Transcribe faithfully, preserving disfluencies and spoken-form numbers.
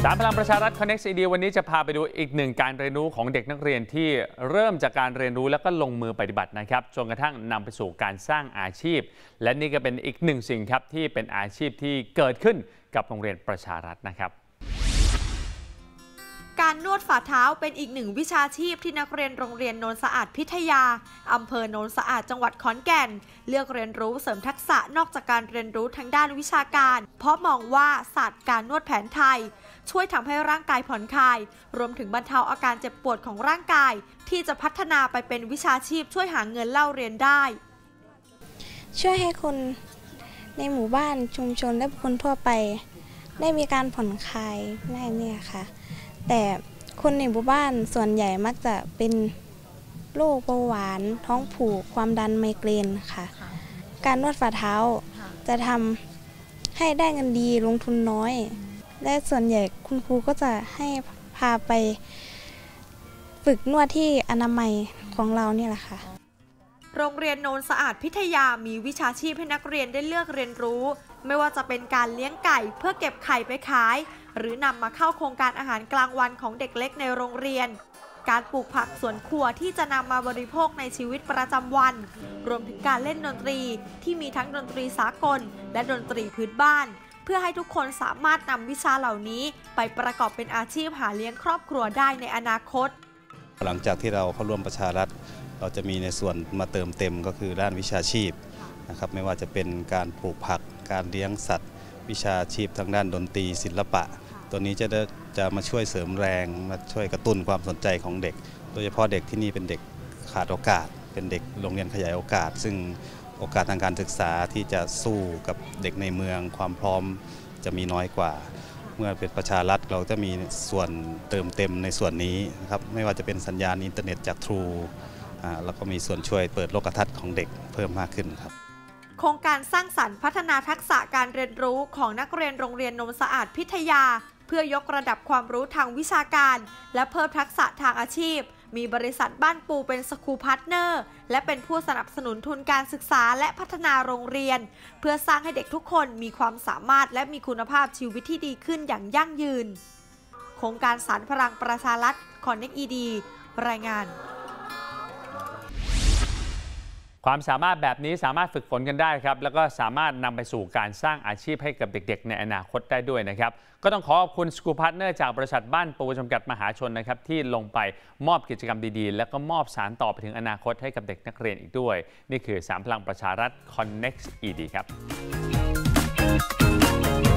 ามพลังประชารัฐ Connect อี ดี วันนี้จะพาไปดูอีกหนึ่งการเรียนรู้ของเด็กนักเรียนที่เริ่มจากการเรียนรู้แล้วก็ลงมือปฏิบัตินะครับจนกระทั่งนำไปสู่การสร้างอาชีพและนี่ก็เป็นอีกหนึ่งสิ่งครับที่เป็นอาชีพที่เกิดขึ้นกับโรงเรียนประชารัฐนะครับการนวดฝ่าเท้าเป็นอีกหนึ่งวิชาชีพที่นักเรียนโรงเรียนโนนสะอาดพิทยาอำเภอโนนสะอาดจังหวัดขอนแก่นเลือกเรียนรู้เสริมทักษะนอกจากการเรียนรู้ทางด้านวิชาการเพราะมองว่าศาสตร์การนวดแผนไทยช่วยทำให้ร่างกายผ่อนคลายรวมถึงบรรเทาอาการเจ็บปวดของร่างกายที่จะพัฒนาไปเป็นวิชาชีพช่วยหาเงินเล่าเรียนได้ช่วยให้คนในหมู่บ้านชุมชนและคนทั่วไปได้มีการผ่อนคลายได้เนี่ยค่ะแต่คนในหมู่บ้านส่วนใหญ่มักจะเป็นโรคเบาหวานท้องผูกความดันไมเกรนค่ะการนวดฝ่าเท้าจะทำให้ได้เงินดีลงทุนน้อยและส่วนใหญ่คุณครูก็จะให้พาไปฝึกนวดที่อนามัยของเราเนี่ยแหละค่ะโรงเรียนโนนสะอาดพิทยามีวิชาชีพให้นักเรียนได้เลือกเรียนรู้ไม่ว่าจะเป็นการเลี้ยงไก่เพื่อเก็บไข่ไปขายหรือนำมาเข้าโครงการอาหารกลางวันของเด็กเล็กในโรงเรียนการปลูกผักสวนครัวที่จะนำมาบริโภคในชีวิตประจำวันรวมถึงการเล่นดนตรีที่มีทั้งดนตรีสากลและดนตรีพื้นบ้านเพื่อให้ทุกคนสามารถนำวิชาเหล่านี้ไปประกอบเป็นอาชีพหาเลี้ยงครอบครัวได้ในอนาคตหลังจากที่เราเข้าร่วมประชารัฐเราจะมีในส่วนมาเติมเต็มก็คือด้านวิชาชีพนะครับไม่ว่าจะเป็นการปลูกผักการเลี้ยงสัตว์วิชาชีพทางด้านดนตรีศิลปะตัวนี้จะจะมาช่วยเสริมแรงมาช่วยกระตุ้นความสนใจของเด็กโดยเฉพาะเด็กที่นี่เป็นเด็กขาดโอกาสเป็นเด็กโรงเรียนขยายโอกาสซึ่งโอกาสทางการศึกษาที่จะสู้กับเด็กในเมืองความพร้อมจะมีน้อยกว่าเมื่อเป็นประชารัฐเราจะมีส่วนเติมเต็มในส่วนนี้นะครับไม่ว่าจะเป็นสัญญาณอินเทอร์เน็ตจาก ทรู แล้วก็มีส่วนช่วยเปิดโลกทัศน์ของเด็กเพิ่มมากขึ้นครับโครงการสร้างสรรค์พัฒนาทักษะการเรียนรู้ของนักเรียนโรงเรียนโนนสะอาดพิทยาเพื่อยกระดับความรู้ทางวิชาการและเพิ่มทักษะทางอาชีพมีบริษัทบ้านปูเป็นสคูลพาร์ทเนอร์และเป็นผู้สนับสนุนทุนการศึกษาและพัฒนาโรงเรียนเพื่อสร้างให้เด็กทุกคนมีความสามารถและมีคุณภาพชีวิตที่ดีขึ้นอย่างยั่งยืนโครงการสานพลังประชารัฐ Connect อี ดี รายงานความสามารถแบบนี้สามารถฝึกฝนกันได้ครับแล้วก็สามารถนำไปสู่การสร้างอาชีพให้กับเด็กๆในอนาคตได้ด้วยนะครับก็ต้องขอขอบคุณสกูพาร์ทเนอร์จากบริษัทบ้านปูจำกัดมหาชนนะครับที่ลงไปมอบกิจกรรมดีๆแล้วก็มอบสารต่อไปถึงอนาคตให้กับเด็กนักเรียนอีกด้วยนี่คือสามพลังประชารัฐ Connect อี ดี ครับ